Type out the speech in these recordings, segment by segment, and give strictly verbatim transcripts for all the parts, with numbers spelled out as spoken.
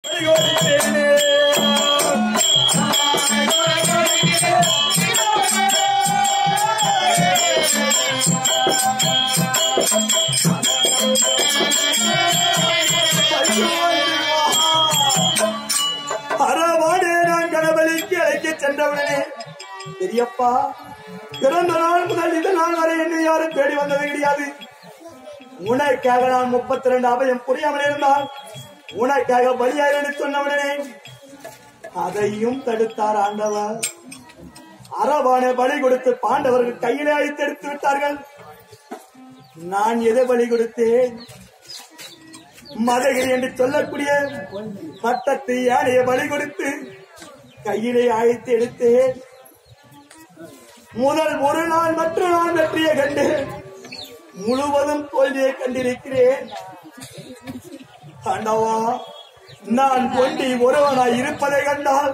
அறவாடே நான் கணவலிக்கு அழைக்க சென்றவனே பெரியப்பா, பிறந்த நாள் முதல் இந்த நாள் வரை என்னை யாரும் தேடி வந்தது கிடையாது. உனக்காக நான் முப்பத்தி ரெண்டு அபயம் புரியாமல் இருந்தால் உனக்காக பலியாயிரன்னு சொன்னவனே அதையும் தடுத்தார் ஆண்டவர். அரவானை பலி கொடுத்து பாண்டவர்கள் கையிலே அழித்தெடுத்து விட்டார்கள். நான் எதை பலி கொடுத்தேன்? மதகிரி என்று சொல்லக்கூடிய பட்டத்தை யானையை பலி கொடுத்து கையிலே அழைத்து எடுத்தேன். முதல் ஒரு நாள் மற்ற நாள் வெற்றியை கண்டு முழுவதும் தோல்வியை கண்டிருக்கிறேன். ஆண்டவா, நான் கொண்டி ஒருவனாய் இருப்பதை கண்டால்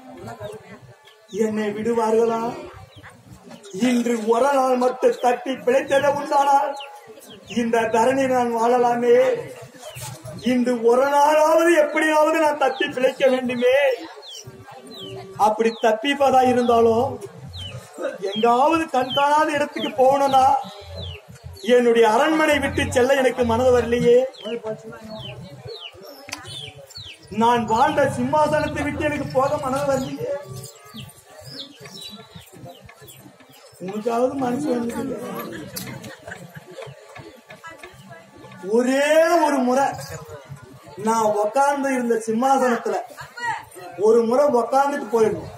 என்னை விடுவார்களா? இன்று ஒரு நாள் மட்டும் தட்டி பிழைத்திட உண்டானால் இந்த தரணி நான் வாழலாமே. இன்று ஒரு நாளாவது எப்படியாவது நான் தப்பி பிழைக்க வேண்டுமே. அப்படி தப்பிப்பதா இருந்தாலும் எங்காவது கண்காணாத இடத்துக்கு போகணும்னா என்னுடைய அரண்மனை விட்டு செல்ல எனக்கு மனது வரலையே. நான் வாழ்ந்த சிம்மாசனத்தை விட்டு எனக்கு போக மனது வரலையே. உனக்காவது மனசு வந்து ஒரே ஒரு முறை நான் உக்காந்து இருந்த சிம்மாசனத்துல ஒரு முறை உக்காந்துட்டு போயிடணும்.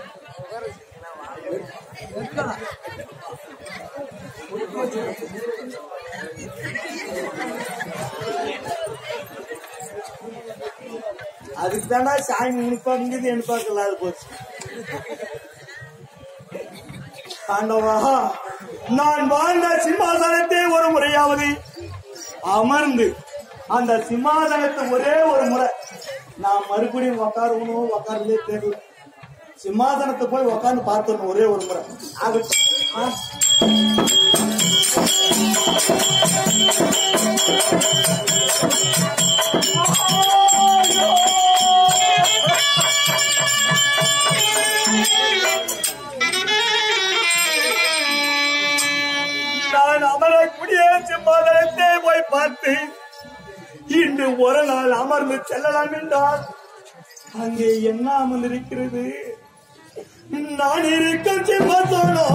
அதுக்கு தானே சாமி உனப்பாக்குங்கிறது எனப்பாக்கல. அது போச்சு. ஆண்டவா, நான் வாழ்ந்த சிம்மாசனத்தை ஒரு முறையாவது அமர்ந்து அந்த சிம்மாசனத்தை ஒரே ஒரு முறை நான் மறுபடியும் உக்காரணும். உக்காருந்தே தேர்வு சிம்மாசனத்தை போய் உக்காந்து பார்த்துடணும் ஒரே ஒரு முறை. ஆகட்டும். நான் அமரக்கூடிய சிம்மாசனத்தை போய் பார்த்து இன்று ஒரு நாள் அமர்ந்து செல்லலாம் என்றால் அங்கே என்ன அமர்ந்திருக்கிறது? நான் இருக்கும் சிம்மாசனோ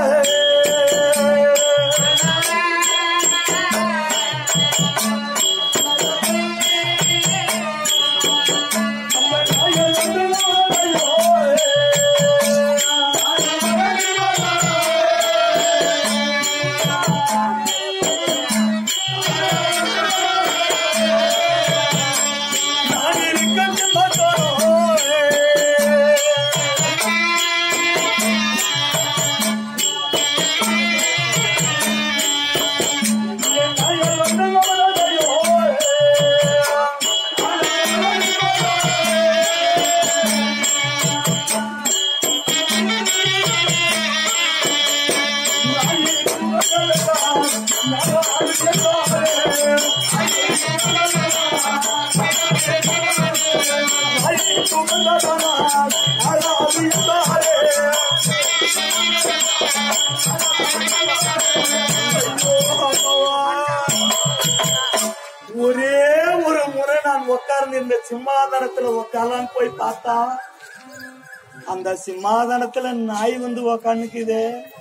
ஒரே ஒரு முறை நான் உட்கார்ந்து இந்த சிம்மாதனத்துல உட்காரலான்னு போய் பார்த்தா அந்த சிம்மாதனத்துல நாய் வந்து உக்காந்துக்குது.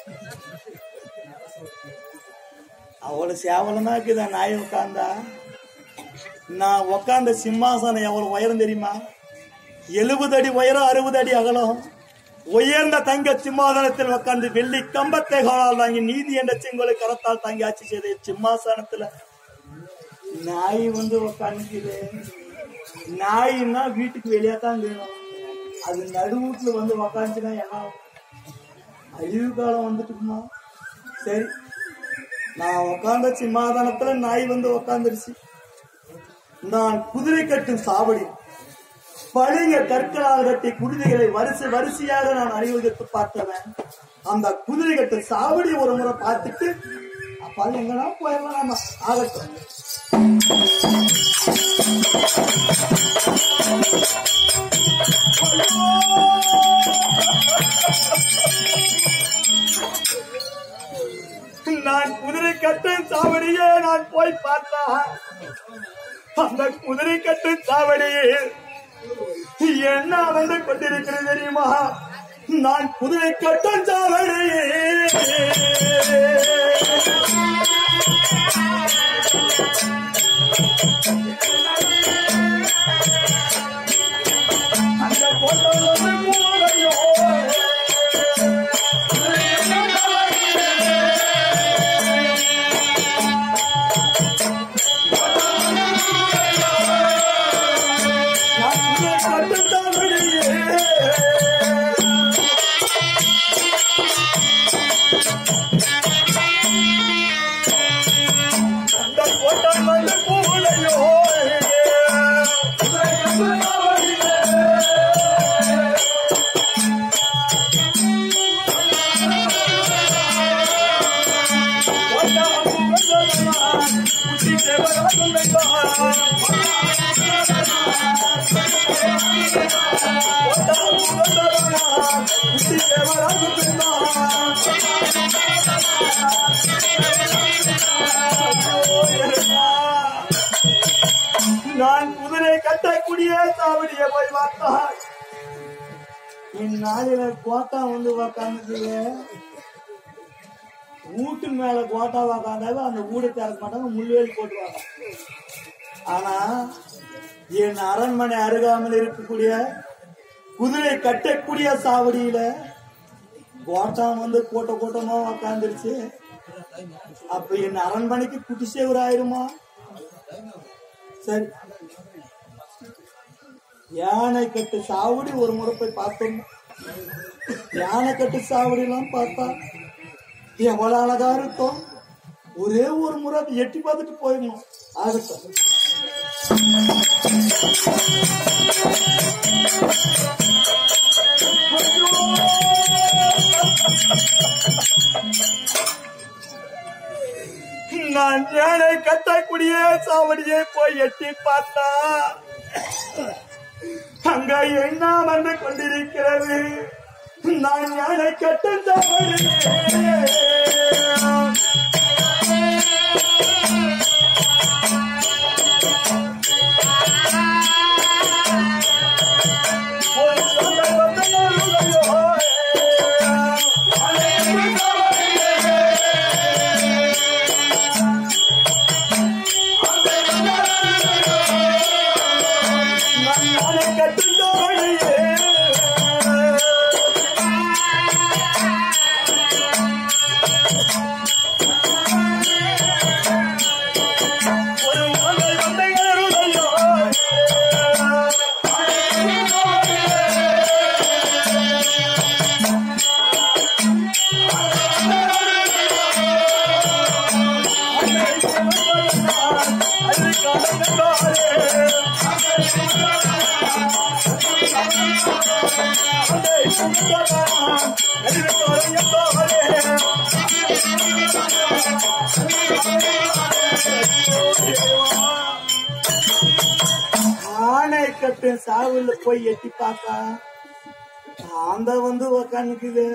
அவ்வளவு சேவலமா இருக்குதா நாய் உட்கார்ந்தா? நான் உட்கார்ந்த சிம்மாசனம் எவ்வளவு உயரம் தெரியுமா? எழுபது அடி உயரம், அறுபது அடி அகலம். உயர்ந்த தங்க சிம்மாசனத்தில் உட்கார்ந்து வெள்ளி கம்பத்தை காலால் தாங்கி நீதி என்ற செங்கோலை கரத்தால் தாங்கி ஆட்சி செய்த சிம்மாசனத்துல நாய் வந்து உட்காந்துக்குது. நாயின்னா வீட்டுக்கு வெளியே தான் வேணும். அது நடுவூட்டுல வந்து உக்காந்துச்சுன்னா என்ன அழிவு காலம் வந்துட்டுமா? சரி, நான் உட்கார்ந்த சிம்மாசனத்துல நாய் வந்து உட்காந்துருச்சு. நான் குதிரை கட்டும் சாவடி பளிங்க கற்களால் கட்டி குருதிகளை வரிசை வரிசையாக நான் அணிவகுத்து பார்த்தவன். அந்த குதிரை கட்டும் சாவடி ஒரு முறை பார்த்துட்டு அப்பா எங்கன்னா போயிடலாம். ஆகட்டும். நான் குதிரை கட்டும் சாவடியே நான் போய் பார்த்தா அந்த குதிரை கட்டும் சாவடியே என்ன வந்து கொண்டிருக்கிறது தெரியுமா? நான் குதிரை கட்டும் சாவடியே அந்த கோட்டம் வந்து மூலையோ நான் குதிரை கட்டக்கூடிய சாவடியை போய் பார்த்தால் இந்நாளில கோட்டா வந்து உக்காந்து வீட்டு மேல கோட்டா உக்காந்தாலும் அந்த வீடு திறக்க மாட்டாங்க, முள்வேலி போட்டுவாங்க. ஆனா என் அரண்மனை அருகாமல் இருக்கக்கூடிய குதிரை கட்டக்கூடிய சாவடியில கோட்டா வந்து கூட்ட கூட்டமா உக்காந்துருச்சு. அப்ப என் அரண்மனைக்கு குட்டிசேவர் ஆயிருமா? சரி, யானை கட்டு சாவடி ஒரு முறை போய் பார்த்தோம். யானை கட்டு சாவடி எல்லாம் பார்த்தா எவ்வளவு அழகா இருக்கும். ஒரே ஒரு முறை எட்டி பார்த்துட்டு போயிடணும். ஆகட்டும். நான் யானை கட்டக்கூடிய சாவடியை போய் எட்டி பார்த்தா அங்க என்ன வந்து கொண்டிருக்கிறது? நான் யானை கட்டும் சாவடியே ஆனை கட்டு சாவுல போய் எட்டி பார்த்தா ஆந்த வந்து உக்காந்துக்குது.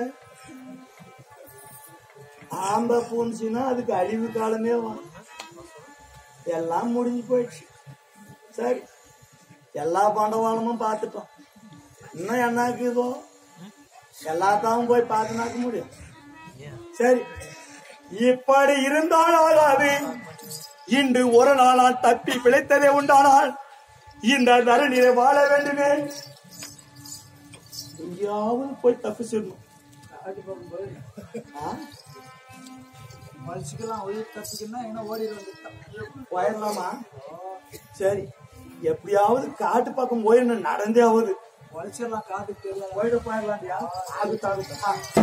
ஆந்த பூந்துச்சுன்னா அதுக்கு அழிவு காலமே வரும். எல்லாம் முடிஞ்சு போயிடுச்சு. சரி, எல்லா பண்டவாளமும் பார்த்துட்டோம். இன்னும் என்னாக்குதோ எல்லாத்தாவும் போய் பார்த்துனாக்க முடியும். சரி, இப்படி இருந்தாலும் அது இன்று ஒரு நாளால் தப்பி பிழைத்ததே உண்டானால் இந்த தரணியை வாழ வேண்டுமே. எங்கேயாவது போய் தப்பி சொல்லணும். போயிடலாமா? சரி, எப்படியாவது காட்டு பக்கம் போயிடணும். நடந்தே ஆகுது வலிச்சிடலாம். காட்டுக்கு போயிட போயிடலாம்யா. ஆகுது ஆகுது.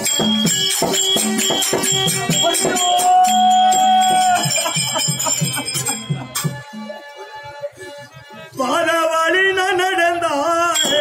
பாரவாளி நான் நடந்தாயே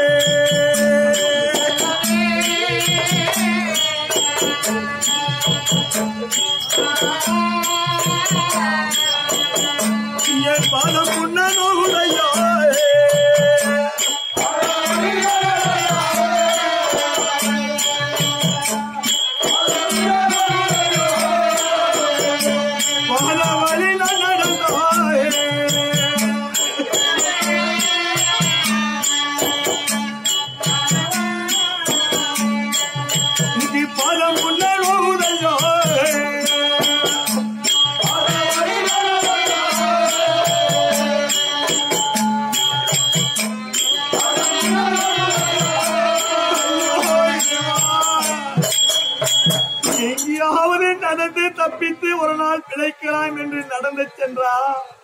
பிழைக்கலாம் என்று நடந்து சென்றா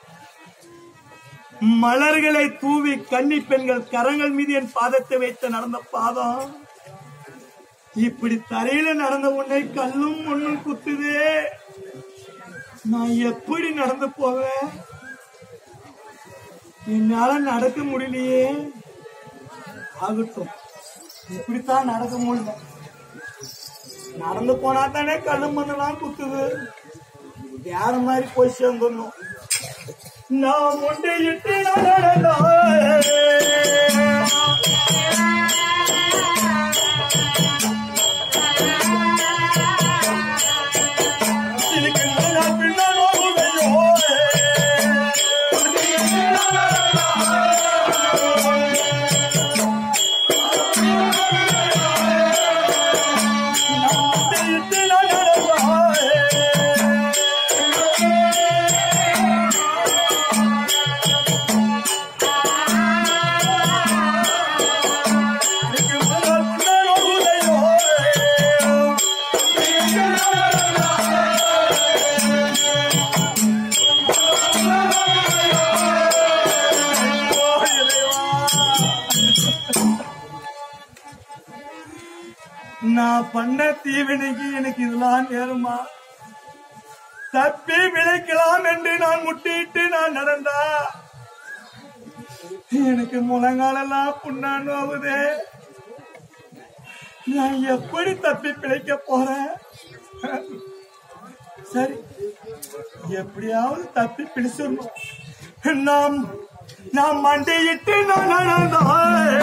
மலர்களை தூவி கன்னி பெண்கள் கரங்கள் மீது என் பாதத்தை வைத்து நடந்த பாதம் இப்படி தரையில நடந்த உன்னை கல்லும் ஒண்ணும் குத்துதே. நான் எப்படி நடந்து போவேன்? என்னால நடக்க முடியலையே. ஆகட்டும், இப்படித்தான் நடக்க முடியல. நடந்து போனா தானே கல்லும் மண்ணெல்லாம் குத்துது. வேற மாதிரி போய் சேர்ந்துடணும். நான் முண்டையிட்டு நடந்தா நான் பண்ண தீவினைக்கு எனக்கு இதெல்லாம் நேருமா? தப்பி விளைக்கலாம் என்று நான் முட்டிட்டு நான் நடந்தா எனக்கு முழங்காலெல்லாம் புண்ணான்னு ஆகுது. நான் எப்படி தப்பி பிழைக்க போறேன்? சரி, எப்படியாவது தப்பி பிடிச்சிடணும். நாம் நாம் மண்டையிட்டு நான் நடந்தேன்.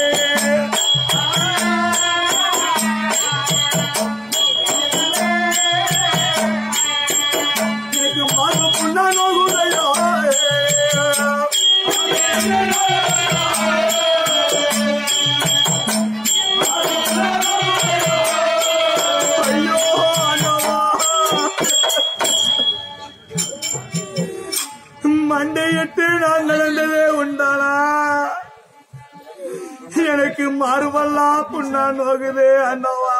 மண்டையிட்டு நான் நடந்ததே உண்டானா? எனக்கு மாறுவெல்லாம் புண்ணா நோகுது அண்ணவா.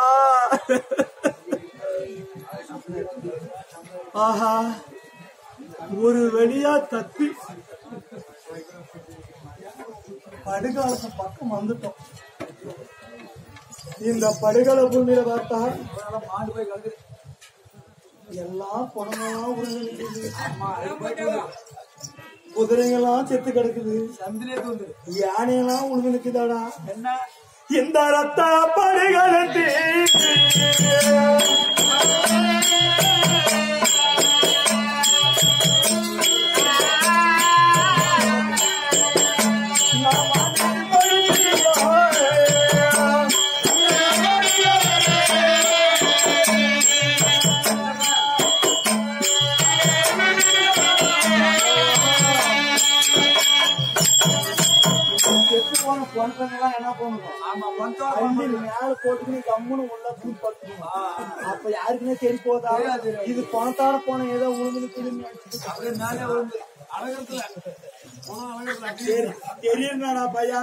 ஆஹா, ஒரு வழியா தப்பி படுகாலத்து பக்கம் வந்துட்டோம். இந்த படுகால பூமியில பார்த்தா மாடு போய் கலந்து எல்லாம் புடங்கெல்லாம் உருண்டு, குதிரைங்கெல்லாம் செத்து கிடக்குது, யானையெல்லாம் உழுந்து நிக்குதாடா. என்ன இந்த ரத்த படுகளத்து என்ன பண்ணணும்? மேல போட்டு கம்முன்னு உள்ள பூ பட்டணும். அப்ப யாருக்குமே தெரிய போதா இது பணத்தாட போன ஏதோ உழுந்து தெரியுங்கடா பையா.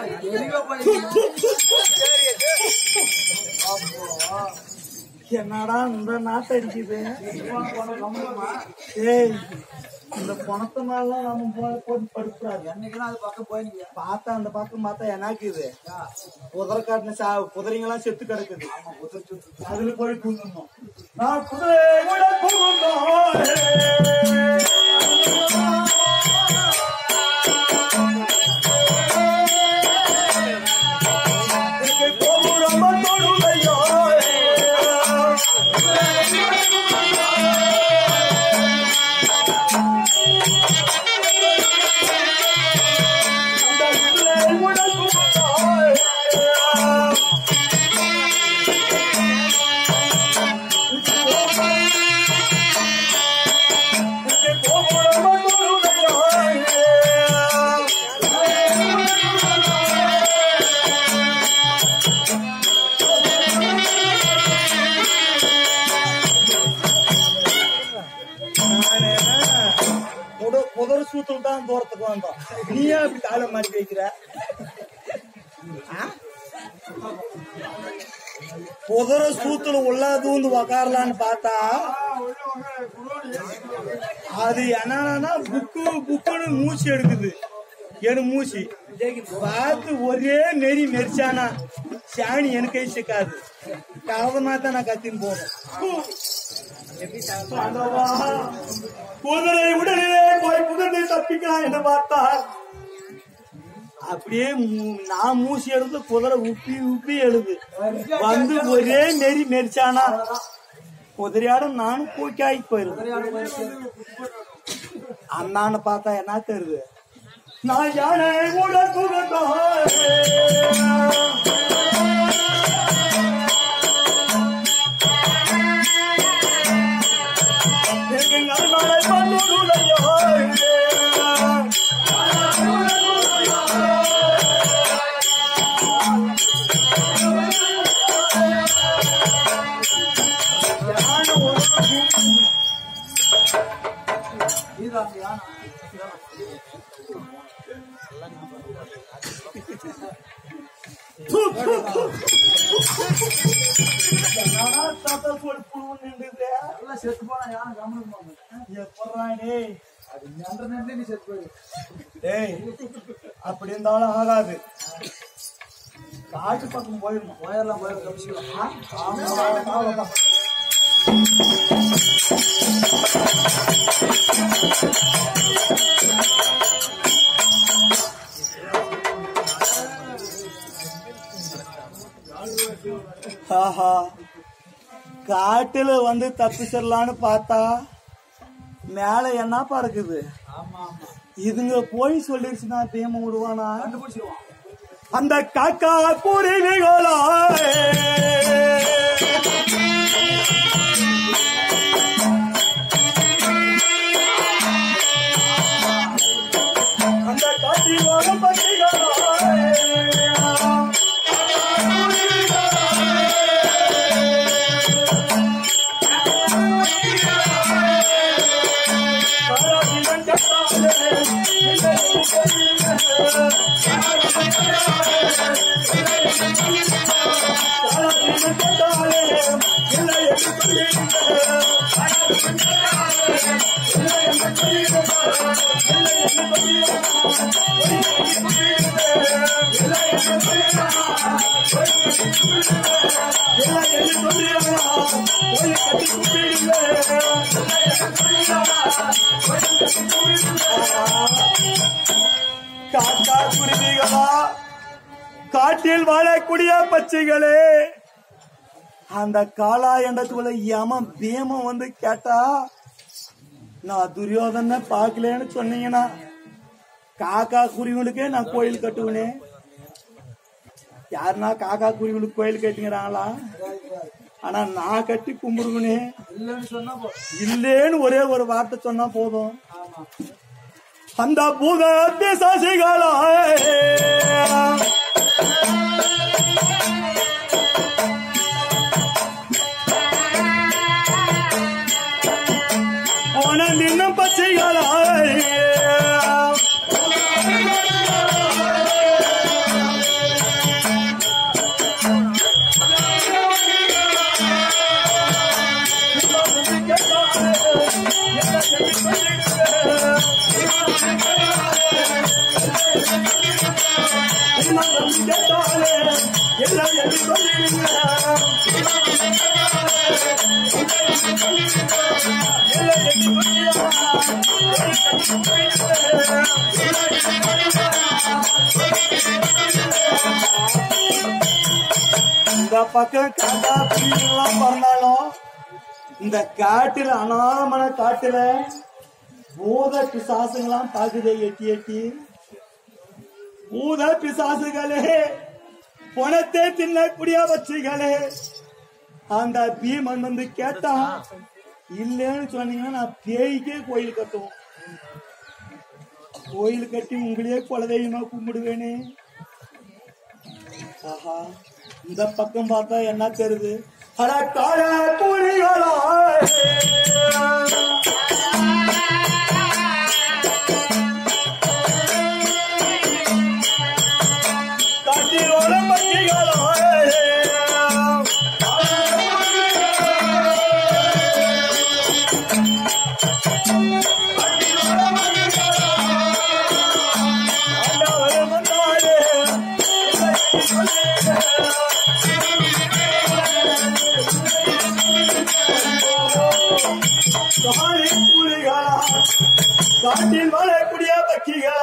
என்னடா இந்த நாட்டை அடிக்குது? ஏய், இந்த பணத்தை மேலாம் நம்ம போட்டு படுக்கூடாது. என்னைக்குன்னா அது பக்கம் போயிருங்க. பார்த்தா அந்த பக்கம் பார்த்தா என்னாக்குது? குதிரை காட்டின சா குதிரைங்கெல்லாம் செத்து கிடக்குது. அதுல போய் குந்தணும். நான் குதிரை கூட குதிரை சூத்துல தான் தூரத்துக்கு வந்தோம். நீயா இப்படி காலை மாட்டி வைக்கிற? குதிரை சூத்துல உள்ளா தூந்து உக்காரலான்னு பார்த்தா அது என்னன்னா புக்கு புக்குன்னு மூச்சு எடுக்குது. என் மூச்சு பார்த்து ஒரே நெறி நெரிச்சானா சாணி எனக்கு சிக்காது. கவனமா தான் நான் கத்தின்னு போறேன். குதிரை உடனே போய் குதிரை தப்பிக்கலாம் என்று பார்த்தார். அப்படியே நான் மூசி எடுத்து குதிரை உப்பி உப்பி எழுது வந்து ஒரே நெறி நெரிச்சானா குதிரையாடும் நானும் கூக்காகி போயிருவேன். அண்ணான்னு பார்த்தா என்ன தெரியுது, நான் யானை உடல் அப்படி இருந்தாலும் ஆகாது. காட்டு பக்கம் போயிடணும். போயிடலாம் போயிடலாம். ஆஹா, காட்டுல வந்து தப்பிச்சிடலான்னு பார்த்தா மேல என்ன பறக்குது. இதுங்க போய் சொல்லிருச்சுன்னா தேம விடுவானா? அந்த காக்கா குருவிகளா அந்த காட்டிலோட பட்டிகளா காக்கா குருவிகளா, காட்டில் வாழக்கூடிய பச்சைகளே, அந்த காலா என்றதுக்குள்ள யமன் பீமம் வந்து கேட்டா நான் துரியோதன பாக்கலன்னு சொன்னீங்கன்னா காக்கா குருவிகளுக்கே நான் கோயில் கட்டுவேனே. யாருன்னா காக்கா குருவிகளுக்கு கோயில் கட்டுங்கிறாங்களா? ஆனா நான் கட்டி கும்பிடுவனே இல்லேன்னு ஒரே ஒரு வார்த்தை சொன்னா போதும். அந்த பூத பிசாசுகளா போன நின்னும் பச்சைகளா இந்த பக்கம் காக்கா புலிலாம் பிறந்தாலும் இந்த காட்டுல அனாமன காட்டுல பூத பிசாசுங்களாம் தாக்குதே எட்டி எட்டி. பூத பிசாசுகளே, பணத்தை தின்னக்கூடிய பச்சைகளே, அந்த பீமன் வந்து கேட்டான். இல்லன்னு சொன்னீங்கன்னா நான் பேய்க்கே கோயில் கட்டுவோம். கோயில் கட்டி உங்களையே குலதெய்வமா கும்பிடுவேனே. ஆஹா, இந்த பக்கம் பார்த்தா என்ன தெரியுது, அட கால புலிகளா காட்டிலோட பச்சைகளா காட்டில் வாழக்கூடிய பக்கிகளா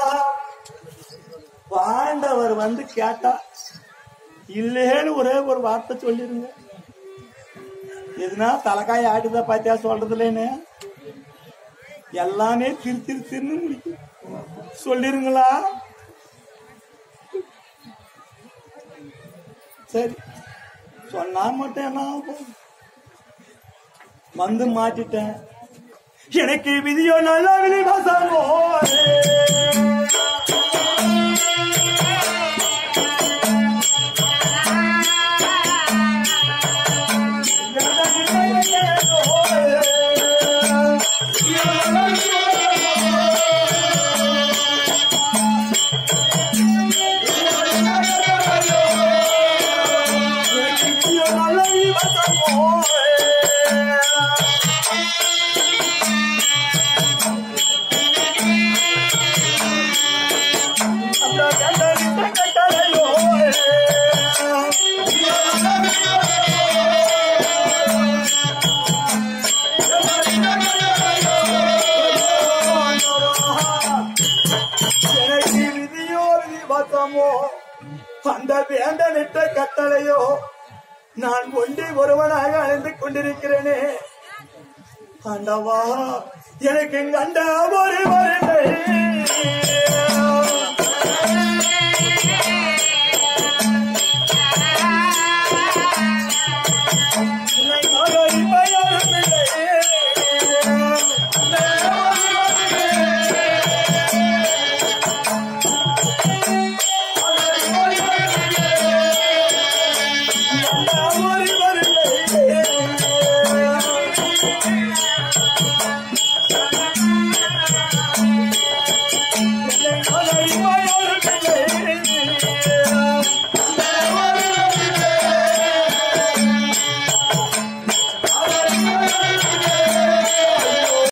பாண்டவர் வந்து கேட்டா இல்லேன்னு ஒரே ஒரு வார்த்தை சொல்லிருங்க. எதுனா தலைக்காய் ஆட்டுதா பாத்தியா சொல்றதுலேன்னு எல்லாமே திரு திரு திருன்னு முடிக்கும். சொல்லிருங்களா? சரி சொன்னா மட்டும் என்ன ஆகும்? வந்து மாட்டிட்டேன். எனக்கு விதியோ நல்ல விதி வசமோ அந்த வேண்டனிட்ட கட்டளையோ நான் ஒன்றி ஒருவனாக அழைந்து கொண்டிருக்கிறேனே. ஆண்டவா எனக்கு கண்ட ஒரு வருடை